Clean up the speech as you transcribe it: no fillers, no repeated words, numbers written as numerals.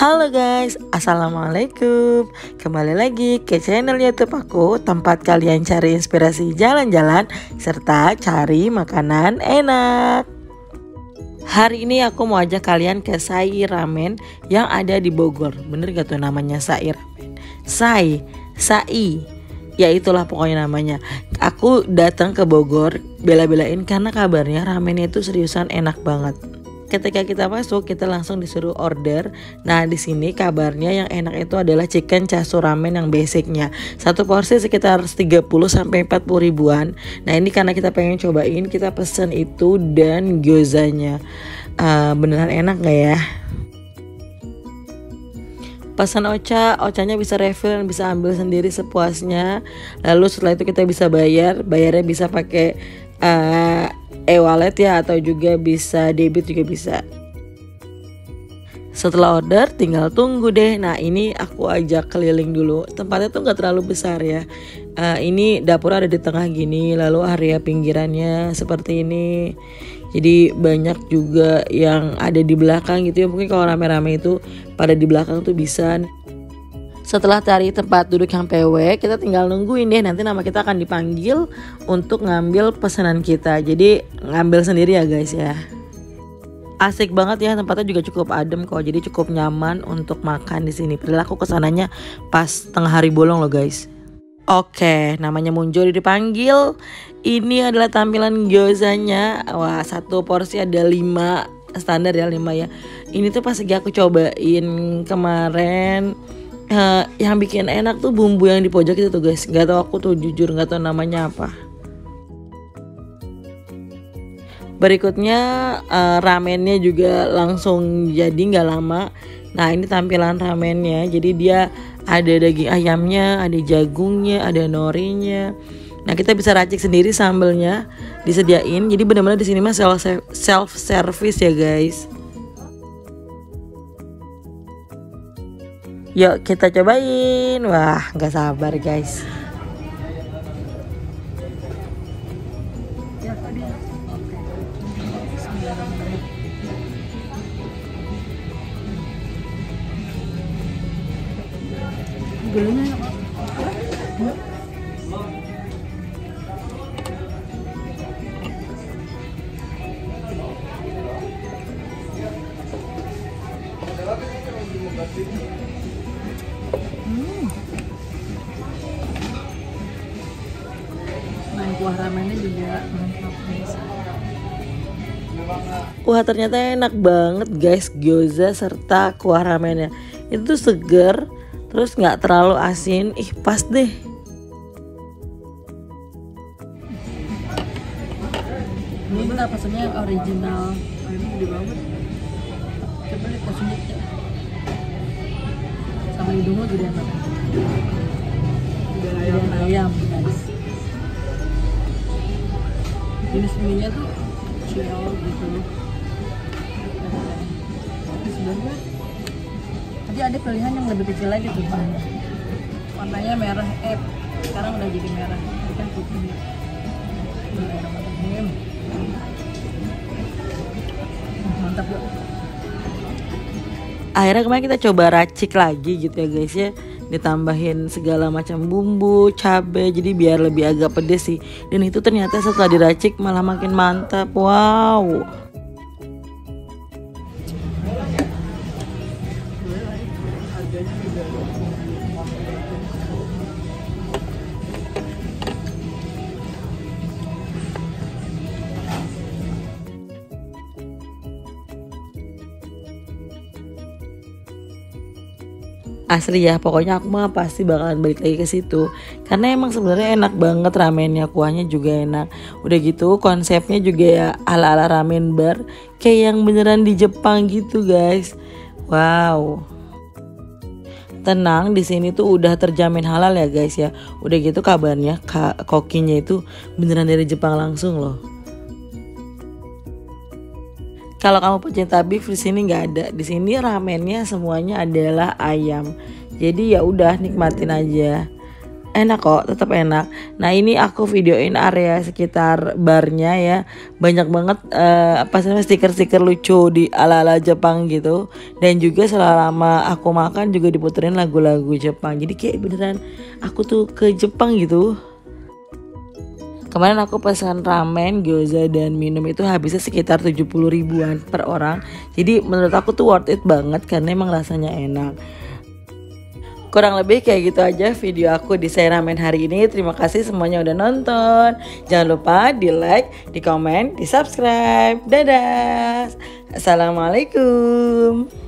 Halo guys, assalamualaikum. Kembali lagi ke channel YouTube aku, tempat kalian cari inspirasi jalan-jalan serta cari makanan enak. Hari ini aku mau ajak kalian ke Sai Ramen yang ada di Bogor. Bener gak tuh namanya Sai Ramen? Sai, ya itulah pokoknya namanya. Aku datang ke Bogor bela-belain karena kabarnya ramennya itu seriusan enak banget. Ketika kita masuk, kita langsung disuruh order. Nah, di sini kabarnya yang enak itu adalah chicken chasu ramen yang basicnya. Satu porsi sekitar 30 sampai 40 ribuan. Nah, ini karena kita pengen cobain, kita pesen itu dan gyozanya. Beneran enak gak ya? Pesan ocanya bisa refill dan bisa ambil sendiri sepuasnya. Lalu setelah itu kita bisa bayarnya bisa pakai e-wallet ya, atau juga bisa debit juga bisa. Setelah order tinggal tunggu deh. Nah, ini aku ajak keliling dulu. Tempatnya tuh gak terlalu besar ya. Ini dapur ada di tengah gini, lalu area pinggirannya seperti ini. Jadi banyak juga yang ada di belakang gitu ya. Mungkin kalau rame-rame itu pada di belakang tuh bisa. Setelah cari tempat duduk yang PW, kita tinggal nungguin deh, nanti nama kita akan dipanggil untuk ngambil pesanan kita. Jadi ngambil sendiri ya guys ya. Asik banget ya, tempatnya juga cukup adem kok, jadi cukup nyaman untuk makan di sini. Padahal aku kesananya pas tengah hari bolong loh guys. Oke, namanya muncul dipanggil. Ini adalah tampilan gyozanya. Wah, satu porsi ada 5, standar ya 5 ya. Ini tuh pas lagi aku cobain kemarin. Yang bikin enak tuh bumbu yang di pojok itu tuh guys. Gak tau, aku tuh jujur gak tau namanya apa. Berikutnya ramennya juga langsung jadi gak lama. Nah, ini tampilan ramennya. Jadi dia ada daging ayamnya, ada jagungnya, ada norinya. Nah, kita bisa racik sendiri sambelnya, disediain. Jadi benar-benar di sini mah self service ya guys. Yuk kita cobain. Wah, gak sabar guys. Gulanya kuah ramennya juga mantap guys. Wah, ternyata enak banget guys, gyoza serta kuah ramennya. Itu tuh seger, terus gak terlalu asin. Pas deh. Ini benar pesannya yang original. Ini gede banget. Coba lihat pesannya sama hidungnya gede banget. Ayam guys. Jenis mie-nya tuh chill gitu. Sebenarnya tadi ada pilihan yang lebih kecil lagi tuh, warnanya merah, sekarang udah jadi merah, ini kan putih. Mantap loh. Akhirnya kemarin kita coba racik lagi gitu ya guys ya. Ditambahin segala macam bumbu, cabai, jadi biar lebih agak pedes sih. Dan itu ternyata setelah diracik malah makin mantap. Wow. Asli ya, pokoknya aku mah pasti bakalan balik lagi ke situ karena emang sebenarnya enak banget ramennya, kuahnya juga enak. Udah gitu konsepnya juga ya ala-ala ramen bar, kayak yang beneran di Jepang gitu guys. Wow. Tenang, di sini tuh udah terjamin halal ya guys ya. Udah gitu kabarnya kokinya itu beneran dari Jepang langsung loh. Kalau kamu pecinta beef, di sini nggak ada. Di sini ramennya semuanya adalah ayam. Jadi ya udah nikmatin aja. enak kok, tetap enak. Nah ini aku videoin area sekitar barnya ya, banyak banget apa namanya stiker-stiker lucu di ala-ala Jepang gitu. Dan juga selama aku makan juga diputerin lagu-lagu Jepang. Jadi kayak beneran aku tuh ke Jepang gitu. Kemarin aku pesan ramen, gyoza, dan minum itu habisnya sekitar 70 ribuan per orang. Jadi menurut aku tuh worth it banget karena emang rasanya enak. Kurang lebih kayak gitu aja video aku di Saya Ramen hari ini. Terima kasih semuanya udah nonton. Jangan lupa di like, di komen, di subscribe. Dadah. Assalamualaikum.